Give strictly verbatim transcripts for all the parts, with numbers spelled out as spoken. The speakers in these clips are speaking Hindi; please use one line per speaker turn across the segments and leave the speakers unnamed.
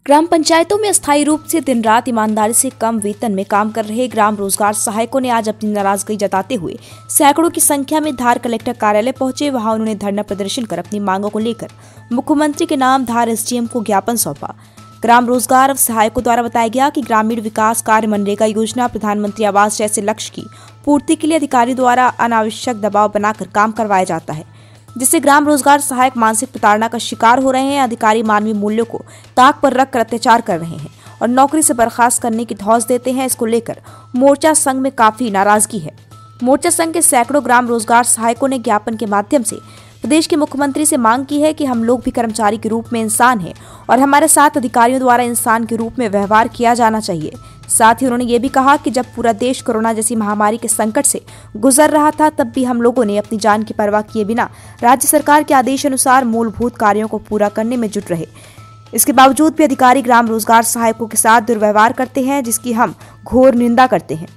ग्राम पंचायतों में अस्थायी रूप से दिन रात ईमानदारी से कम वेतन में काम कर रहे ग्राम रोजगार सहायकों ने आज अपनी नाराजगी जताते हुए सैकड़ों की संख्या में धार कलेक्टर कार्यालय पहुंचे। वहां उन्होंने धरना प्रदर्शन कर अपनी मांगों को लेकर मुख्यमंत्री के नाम धार एसडीएम को ज्ञापन सौंपा। ग्राम रोजगार सहायकों द्वारा बताया गया कि ग्रामीण विकास कार्य, मनरेगा योजना, प्रधानमंत्री आवास जैसे लक्ष्य की पूर्ति के लिए अधिकारी द्वारा अनावश्यक दबाव बनाकर काम करवाया जाता है, जिससे ग्राम रोजगार सहायक मानसिक प्रताड़ना का शिकार हो रहे हैं। अधिकारी मानवीय मूल्यों को ताक पर रखकर अत्याचार कर रहे हैं और नौकरी से बर्खास्त करने की धौंस देते हैं। इसको लेकर मोर्चा संघ में काफी नाराजगी है। मोर्चा संघ के सैकड़ों ग्राम रोजगार सहायकों ने ज्ञापन के माध्यम से प्रदेश के मुख्यमंत्री से मांग की है कि हम लोग भी कर्मचारी के रूप में इंसान हैं और हमारे साथ अधिकारियों द्वारा इंसान के रूप में व्यवहार किया जाना चाहिए। साथ ही उन्होंने ये भी कहा कि जब पूरा देश कोरोना जैसी महामारी के संकट से गुजर रहा था, तब भी हम लोगों ने अपनी जान की परवाह किए बिना राज्य सरकार के आदेश अनुसार मूलभूत कार्यों को पूरा करने में जुट रहे। इसके बावजूद भी अधिकारी ग्राम रोजगार सहायकों के साथ दुर्व्यवहार करते हैं, जिसकी हम घोर निंदा करते हैं।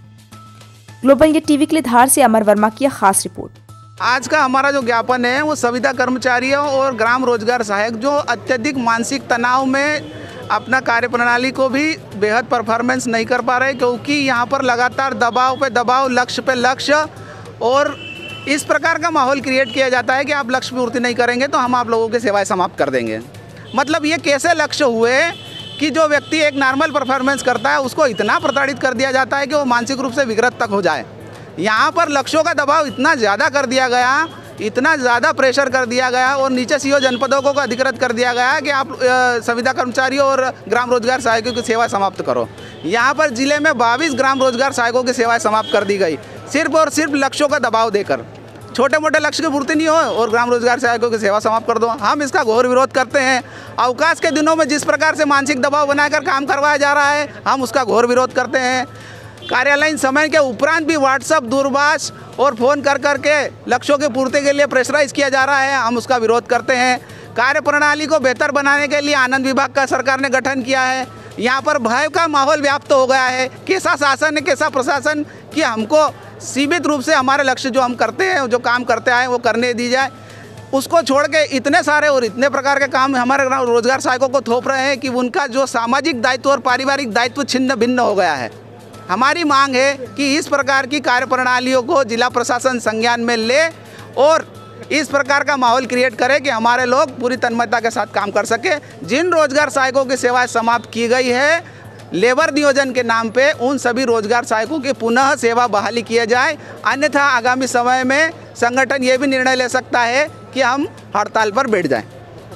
ग्लोबल इंडिया टीवी के लिए धार से अमर वर्मा की खास रिपोर्ट।
आज का हमारा जो ज्ञापन है वो संविदा कर्मचारियों और ग्राम रोजगार सहायक जो अत्यधिक मानसिक तनाव में अपना कार्य प्रणाली को भी बेहद परफॉर्मेंस नहीं कर पा रहे, क्योंकि यहाँ पर लगातार दबाव पे दबाव, लक्ष्य पे लक्ष्य और इस प्रकार का माहौल क्रिएट किया जाता है कि आप लक्ष्य पूर्ति नहीं करेंगे तो हम आप लोगों की सेवाएं समाप्त कर देंगे। मतलब ये कैसे लक्ष्य हुए कि जो व्यक्ति एक नॉर्मल परफॉर्मेंस करता है उसको इतना प्रताड़ित कर दिया जाता है कि वो मानसिक रूप से विकृत तक हो जाए। यहाँ पर लक्ष्यों का दबाव इतना ज़्यादा कर दिया गया, इतना ज़्यादा प्रेशर कर दिया गया और नीचे सीओ जनपदों को अधिकृत कर दिया गया कि आप संविदा कर्मचारियों और ग्राम रोजगार सहायकों की सेवा समाप्त करो। यहाँ पर जिले में बाईस ग्राम रोजगार सहायकों की सेवाएं समाप्त कर दी गई, सिर्फ और सिर्फ लक्ष्यों का दबाव देकर। छोटे मोटे लक्ष्य की पूर्ति नहीं हो और ग्राम रोजगार सहायकों की सेवा समाप्त कर दो। हम इसका घोर विरोध करते हैं। अवकाश के दिनों में जिस प्रकार से मानसिक दबाव बनाकर काम करवाया जा रहा है, हम उसका घोर विरोध करते हैं। कार्यालयीन समय के उपरांत भी व्हाट्सएप, दूरभाष और फ़ोन कर कर के लक्ष्यों की पूर्ति के लिए प्रेशराइज किया जा रहा है, हम उसका विरोध करते हैं। कार्य प्रणाली को बेहतर बनाने के लिए आनंद विभाग का सरकार ने गठन किया है। यहाँ पर भय का माहौल व्याप्त हो गया है। कैसा शासन है, कैसा प्रशासन कि हमको सीमित रूप से हमारे लक्ष्य जो हम करते हैं, जो काम करते आए वो करने दी जाए, उसको छोड़ के इतने सारे और इतने प्रकार के काम हमारे रोजगार सहायकों को थोप रहे हैं कि उनका जो सामाजिक दायित्व और पारिवारिक दायित्व छिन्न भिन्न हो गया है। हमारी मांग है कि इस प्रकार की कार्य प्रणालियों को जिला प्रशासन संज्ञान में ले और इस प्रकार का माहौल क्रिएट करे कि हमारे लोग पूरी तन्मयता के साथ काम कर सके। जिन रोजगार सहायकों की सेवाएं समाप्त की गई है लेबर नियोजन के नाम पे, उन सभी रोजगार सहायकों की पुनः सेवा बहाली किया जाए, अन्यथा आगामी समय में संगठन ये भी निर्णय ले सकता है कि हम हड़ताल पर बैठ जाएं।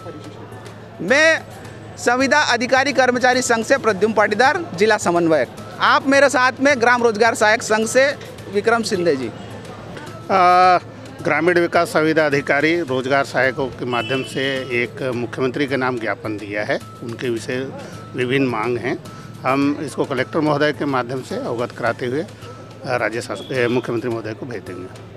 मैं संविदा अधिकारी कर्मचारी संघ से प्रद्युम्न पाटीदार, जिला समन्वयक। आप मेरे साथ में ग्राम रोजगार सहायक संघ से विक्रम सिंधे जी।
आ, ग्रामीण विकास संविदा अधिकारी रोजगार सहायकों के माध्यम से एक मुख्यमंत्री के नाम ज्ञापन दिया है। उनके विषय विभिन्न मांग हैं। हम इसको कलेक्टर महोदय के माध्यम से अवगत कराते हुए राज्य शासन मुख्यमंत्री महोदय को भेज देंगे।